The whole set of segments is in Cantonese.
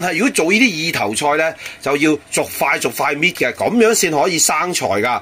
係如果做呢啲意頭菜咧，就要逐塊搣嘅，咁樣先可以生財㗎。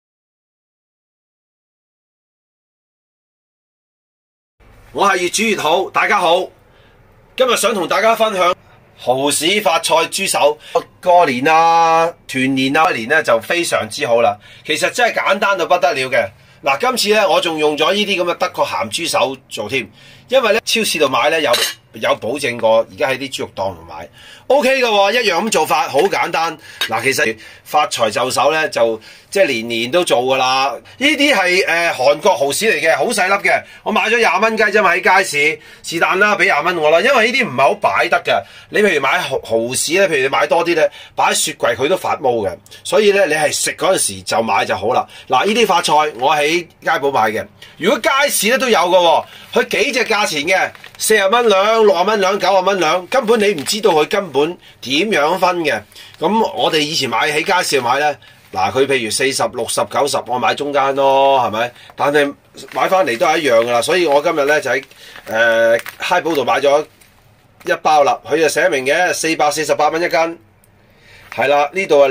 我係越煮越好，大家好，今日想同大家分享蠔豉發菜豬手。過年啊、團年啊，年咧就非常之好啦。其實真係簡單到不得了嘅。嗱，今次咧我仲用咗呢啲咁嘅德國鹹豬手做添，因為咧超市度買咧有保證過，而家喺啲豬肉檔度買 OK 嘅喎，一樣咁做法，好簡單。嗱，其實發財就手咧就即係年年都做噶啦。呢啲係韓國蠔豉嚟嘅，好細粒嘅。我買咗20蚊雞啫嘛，喺街市是但啦，俾20蚊我啦。因為呢啲唔係好擺得嘅。你譬如買蠔豉咧，譬如你買多啲咧，擺喺雪櫃佢都發毛嘅。所以咧，你係食嗰陣時就買就好啦。嗱，呢啲發菜我喺街寶買嘅。如果街市咧都有嘅喎，佢幾隻價錢嘅，40蚊兩、60蚊兩、90蚊兩，根本你唔知道佢根本點樣分嘅。咁我哋以前買喺街市買咧，嗱佢譬如40、60、90，我買中間咯，係咪？但係買翻嚟都係一樣噶啦。所以我今日咧就喺嗨寶度買咗一包啦，佢就寫明嘅448蚊一斤，係啦，呢度係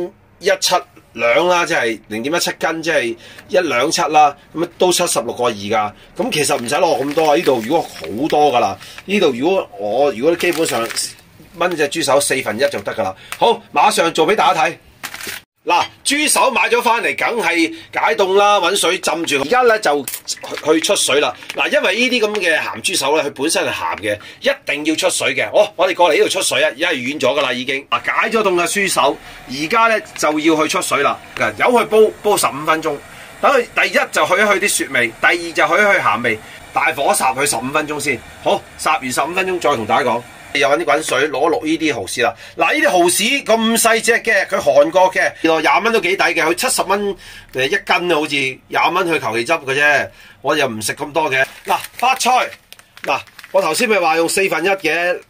0.17兩啦，即係0.17斤，即係127啦，咁都76個2噶。咁其實唔使攞咁多啊，呢度如果好多噶啦，呢度如果基本上炆隻豬手1/4就得噶啦。好，馬上做俾大家睇。嗱，豬手買咗翻嚟，梗係解凍啦，揾水浸住。而家咧就去出水啦。嗱，因為呢啲咁嘅鹹豬手咧，佢本身係鹹嘅，一定要出水嘅。我哋過嚟呢度出水啊，而家係軟咗噶啦已經。嗱，解咗凍嘅豬手，而家咧就要去出水啦。由佢煲15分鐘，等佢第一就去一去啲雪味，第二就去一去鹹味。大火烚佢15分鐘先。好，烚完15分鐘再同大家講。又揾啲滾水攞落呢啲蠔豉啦。嗱，呢啲蠔豉咁細隻嘅，佢韓國嘅，20蚊都幾抵嘅。佢70蚊一斤啊，好似20蚊去求其執嘅啫。我又唔食咁多嘅。嗱，發菜嗱，我頭先咪話用1/4嘅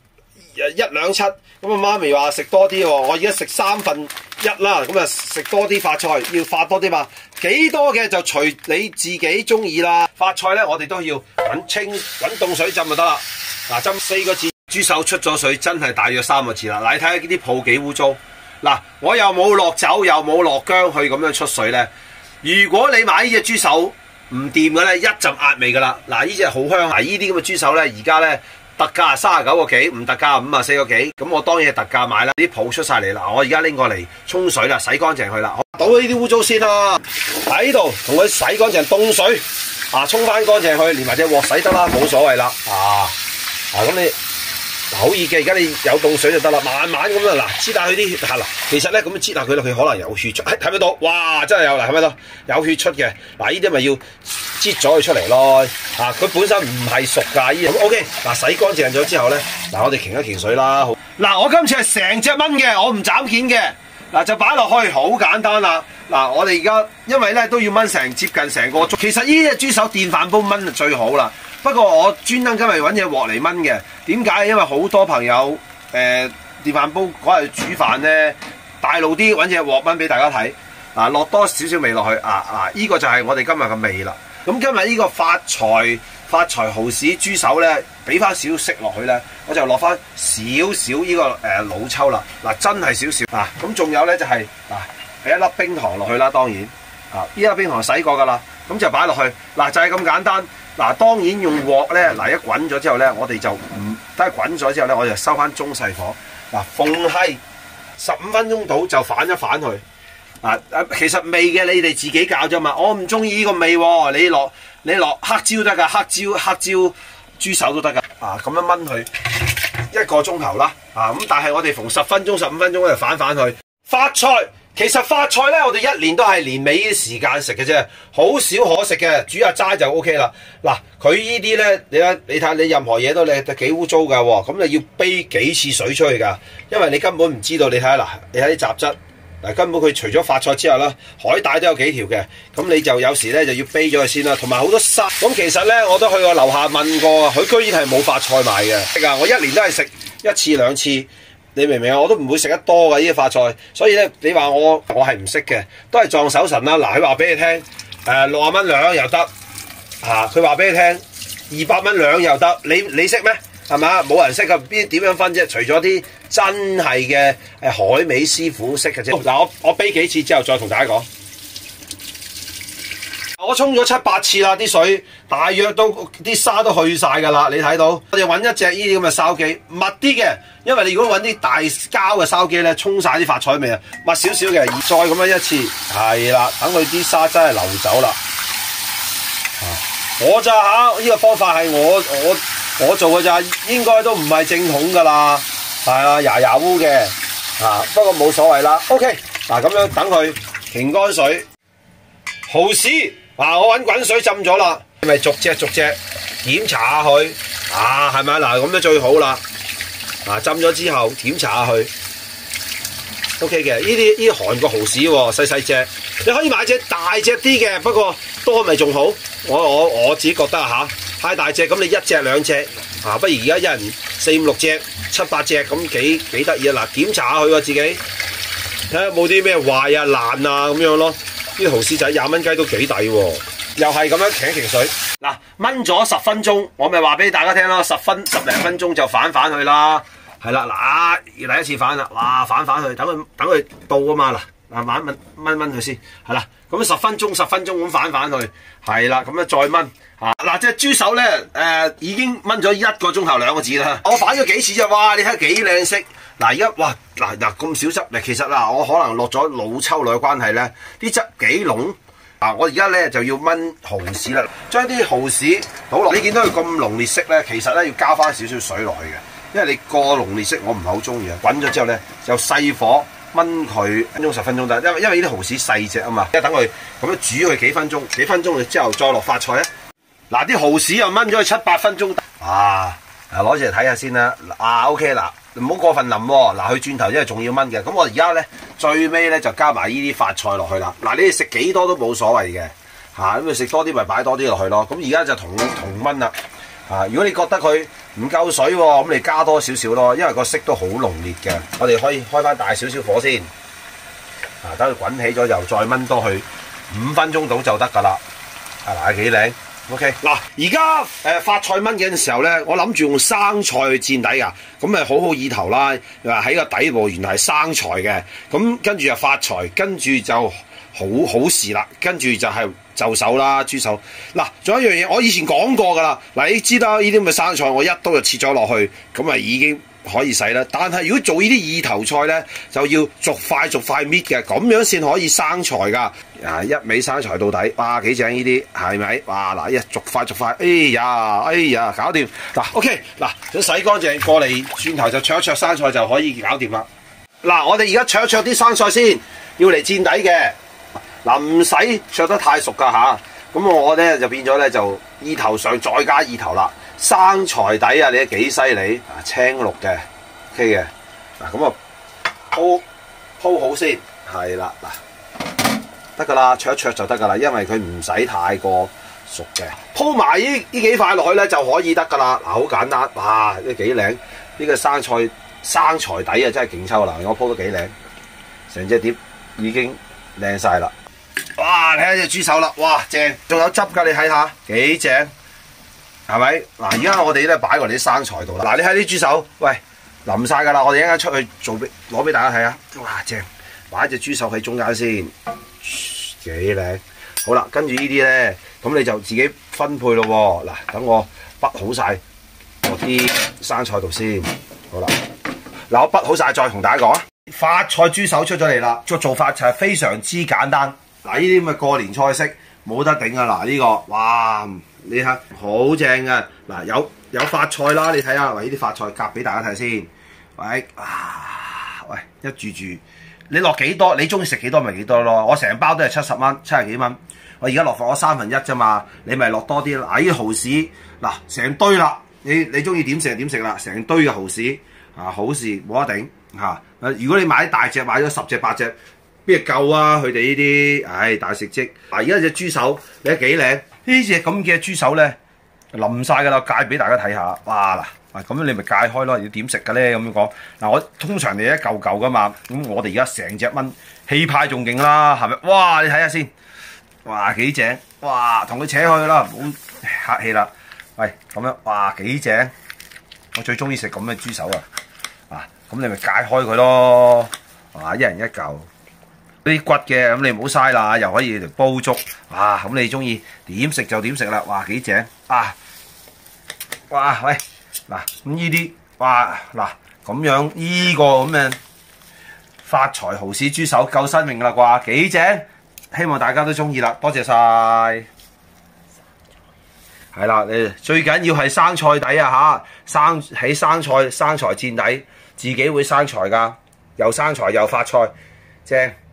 127，咁啊媽咪話食多啲喎，我而家食1/3啦，咁啊食多啲發菜，要發多啲嘛。幾多嘅就隨你自己中意啦。發菜咧，我哋都要揾凍水浸就得啦。嗱，浸4個字。豬手出咗水，真係大約3個字啦。嗱，你睇下呢啲鋪幾污糟。嗱，我又冇落酒，又冇落薑去咁樣出水咧。如果你買呢隻豬手唔掂嘅咧，一陣壓味噶啦。嗱，呢隻好香。嗱，呢啲咁嘅豬手咧，而家咧特價39個幾，唔特價54個幾。咁我當然係特價買啦。啲鋪出晒嚟啦，我而家拎過嚟沖水啦，洗乾淨佢啦。倒咗呢啲污糟先啦，喺呢度同佢洗乾淨，凍水沖翻乾淨佢，連埋隻鑊洗得啦，冇所謂啦。咁你。好易嘅，而家你有凍水就得啦，慢慢咁啦。嗱，擠下佢啲血嗱，其實咧咁樣擠下佢啦，佢可能有血出，睇唔到？哇，真係有嗱，睇唔到？有血出嘅。嗱，呢啲咪要擠咗佢出嚟咯。佢本身唔係熟㗎，呢啲。OK， 嗱，洗乾淨咗之後咧，嗱，我哋擎一擎水啦。好，嗱，我今次係成隻炆嘅，我唔斬件嘅。嗱，就擺落去，好簡單啦。嗱，我哋而家因為咧都要炆接近成個鐘，其實呢隻豬手電飯煲炆就最好啦。不過我專登今日揾隻鑊嚟炆嘅，點解？因為好多朋友電飯煲嗰日煮飯咧，大路啲揾隻鑊炆俾大家睇。嗱，落多少少味落去，呢個就係我哋今日嘅味啦。咁今日呢個發財蠔豉豬手咧，俾翻少少色落去咧，我就落翻少少呢個老抽啦。嗱，真係少少。咁仲有咧就係俾一粒冰糖落去啦，當然呢粒冰糖洗過噶啦，咁就擺落去。嗱，就係咁簡單。嗱，當然用鑊咧，嗱，一滾咗之後咧，我哋就等係滾咗之後咧，我就收翻中細火。嗱，逢係15分鐘到就反一反佢。其實味嘅你哋自己搞啫嘛。我唔中意呢個味喎，你落黑椒得㗎，黑椒豬手都得㗎。咁樣炆佢1個鐘頭啦。咁但係我哋逢10分鐘、15分鐘就反佢。發菜。其實發菜咧，我哋1年都係年尾啲時間食嘅啫，好少可食嘅，煮下齋就 OK 啦。嗱，佢呢啲咧，你睇你任何嘢都幾污糟噶喎，咁你要啤幾次水出去噶，因為你根本唔知道。你睇下嗱，你睇啲雜質，嗱，根本佢除咗發菜之後啦，海帶都有幾條嘅，咁你就有時咧就要啤咗佢先啦，同埋好多沙。咁其實咧，我都去過樓下問過，佢居然係冇發菜賣嘅。我1年都係食1次2次。你明唔明啊？我都唔會食得多嘅呢啲發菜，所以咧你話我係唔識嘅，都係撞手神啦。嗱，佢話俾你聽，60蚊兩又得，佢話俾你聽200蚊兩又得，你識咩？ 係咪啊？冇人識㗎，點樣分啫？除咗啲真係嘅海味師傅識嘅啫。嗱，我啤幾次之後再同大家講。我沖咗7、8次啦，啲水大約都啲沙都去晒㗎啦，你睇到。我哋揾一隻呢啲咁嘅筲箕，密啲嘅，因為你如果揾啲大膠嘅筲箕咧，沖晒啲發菜味啊，密少少嘅，再咁樣一次，係啦，等佢啲沙真係流走啦。我咋嚇？呢個方法係我做嘅咋，應該都唔係正統㗎啦，係啊，牙烏嘅，不過冇所謂啦。OK， 嗱咁樣等佢擎乾水，蠔豉。我揾滾水浸咗啦，咪逐隻檢查下佢，係咪？嗱咁就最好啦。浸咗之後檢查下佢 ，OK 嘅。呢啲韓國蠔豉喎，細隻，你可以買隻大隻啲嘅，不過多咪仲好。我自己覺得太大隻，咁你1隻2隻，不如而家一人4、5、6隻、7、8隻咁幾得意啊！嗱，檢查下佢自己，睇下冇啲咩壞啊、爛啊咁樣咯。啲蠔豉仔20蚊雞都幾抵喎，又係咁樣擎水。嗱，燜咗10分鐘，我咪話俾大家聽咯，10零分鐘就反去啦。係啦，嗱，第一次反啦，哇，反去，等佢到啊嘛，嗱，慢慢燜佢先，係啦，咁10分鐘咁反去，係啦，咁樣再燜。嗱，隻豬手咧，已經燜咗1個鐘頭2個字啦。我反咗幾次啫，哇！你睇幾靚色。嗱，而家哇，嗱咁少汁，其實嗱，我可能落咗老抽女嘅關係咧，啲汁幾濃。我而家咧就要燜蠔豉啦，將啲蠔豉倒落。你見到佢咁濃烈色咧，其實咧要加翻少少水落去嘅，因為你過濃烈色我唔係好中意啊。滾咗之後咧，就細火燜佢10分鐘得，因為呢啲蠔豉細隻啊嘛，即係等佢咁樣煮佢幾分鐘之後再落發菜啊。嗱，啲蠔豉又燜咗佢7、8分鐘。攞住嚟睇下先啦。OK 嗱。唔好過分淋喎，嗱，佢轉頭因為仲要燜嘅，咁我而家咧最尾咧就加埋呢啲發菜落去啦。嗱，你哋食幾多都冇所謂嘅，咁你食多啲咪擺多啲落去咯。咁而家就同燜啦，如果你覺得佢唔夠水喎，咁你加多少少咯，因為個色都好濃烈嘅。我哋可以開翻大少少火先，等佢滾起咗又再燜多去5分鐘到就得㗎啦。嗱，幾靚。OK， 嗱，而家發菜燜嘅時候咧，我諗住用生菜去墊底㗎，咁咪好意頭啦。喺個底部原來係生菜嘅，咁跟住就發菜，跟住就好事啦。跟住就係就手啦，豬手。嗱，仲有一樣嘢，我以前講過㗎啦。嗱，你知啦，呢啲咁嘅生菜，我一刀就切咗落去，咁啊已經可以洗啦。但係如果做呢啲意頭菜咧，就要逐塊搣嘅，咁樣先可以生菜㗎。一味生菜到底，哇，幾正呢啲，係咪？哇，嗱，逐塊，哎呀，搞掂。嗱 ，OK， 嗱，想洗乾淨過嚟，轉頭就灼一灼生菜就可以搞掂啦。嗱，我哋而家灼一灼啲生菜先，要嚟墊底嘅。嗱，唔使灼得太熟㗎吓。咁我咧就變咗咧就意頭上再加意頭啦。生菜底啊，你都幾犀利，青綠嘅 ，OK 嘅。嗱，咁啊鋪好先，係啦，嗱。得㗎啦，灼一灼就得㗎啦，因為佢唔使太過熟嘅。鋪埋呢幾塊落去咧就可以得㗎啦。嗱，好簡單，哇，呢幾靚，呢個生菜底啊真係勁抽啦！我鋪得幾靚，成隻碟已經靚晒啦。哇，睇下隻豬手啦，哇，正，仲有汁㗎，你睇下幾正，係咪？嗱，而家我哋咧擺過嚟啲生菜度啦。嗱，你睇啲豬手，喂，淋晒㗎啦，我哋一陣間出去攞俾大家睇下。哇，正，擺隻豬手喺中間先。幾靚，好啦，跟住呢啲咧，咁你就自己分配咯喎。嗱，等我筆好晒落啲生菜度先，好啦。嗱，我筆好晒，再同大家講啊。發菜豬手出咗嚟啦，個做法就係非常之簡單。嗱，呢啲咁嘅過年菜式冇得頂啊！嗱，呢個，哇，你睇好正嘅。嗱，有發菜啦，你睇下，喂，呢啲發菜夾俾大家睇先。喂，一住。你落幾多？你中意食幾多咪幾多咯。我成包都係70蚊，70幾蚊。我而家落放咗1/3啫嘛，你咪落多啲。嗱，呢啲蠔豉，嗱，成堆啦。你中意點食就點食啦，成堆嘅蠔豉好事冇得頂嚇。如果你買大隻，買咗10隻8隻，邊度夠啊？佢哋呢啲，大食積。嗱，而家隻豬手你睇幾靚？呢隻咁嘅豬手咧淋晒㗎啦，戒俾大家睇下。哇嗱！咁樣你咪戒開咯，要點食嘅咧？咁樣講嗱，我通常你一嚿嚿噶嘛，咁我哋而家成隻燜，氣派仲勁啦，係咪？哇！你睇下先，哇幾正！哇，同佢扯開啦，唔好客氣啦。喂，咁樣哇幾正我最中意食咁嘅豬手啊！咁你咪解開佢咯，一人一嚿。啲骨嘅咁你唔好嘥啦，又可以嚟煲粥。咁你中意點食就點食啦！哇，幾正啊！哇，喂，嗱咁呢啲，嗱咁樣呢個咁嘅發財蠔豉豬手夠新穎啦啩，幾正！希望大家都中意啦，多謝晒。係啦，你最緊要係生菜底啊嚇，起生財墊底，自己會生財㗎，又生財又發菜，正。